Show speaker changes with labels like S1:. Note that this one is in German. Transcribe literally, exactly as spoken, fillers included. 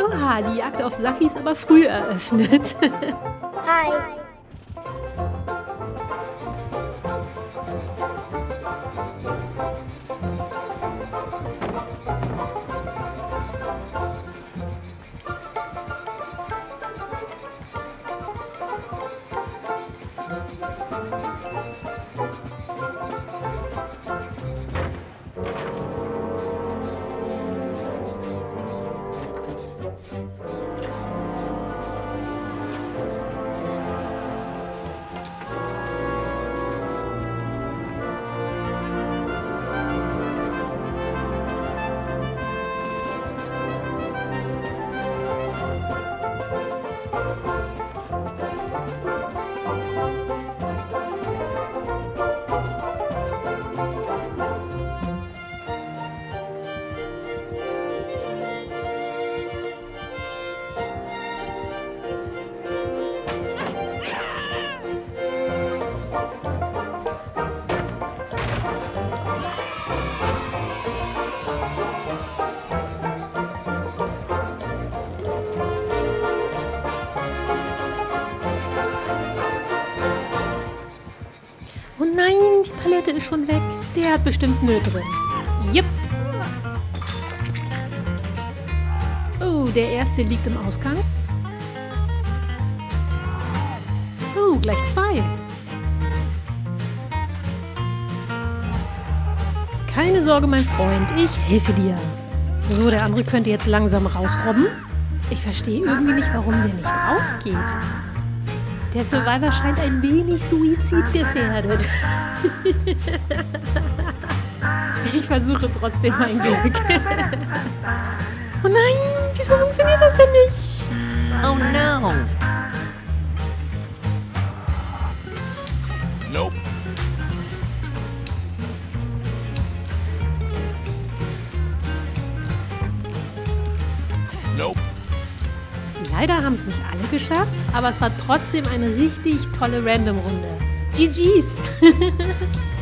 S1: Oha, die Jagd auf Safi ist aber früh eröffnet.
S2: Hi.
S1: Oh nein, die Palette ist schon weg. Der hat bestimmt Müll drin. Jep. Oh, der erste liegt im Ausgang. Oh, gleich zwei. Keine Sorge, mein Freund, ich helfe dir. So, der andere könnte jetzt langsam rausrobben. Ich verstehe irgendwie nicht, warum der nicht rausgeht. Der Survivor scheint ein wenig suizidgefährdet. Ich versuche trotzdem mein Glück. Oh nein, wieso funktioniert das denn nicht?
S3: Oh no.
S4: Nope. Nope.
S1: Leider haben es nicht alle geschafft, aber es war trotzdem eine richtig tolle Random-Runde. G Gs!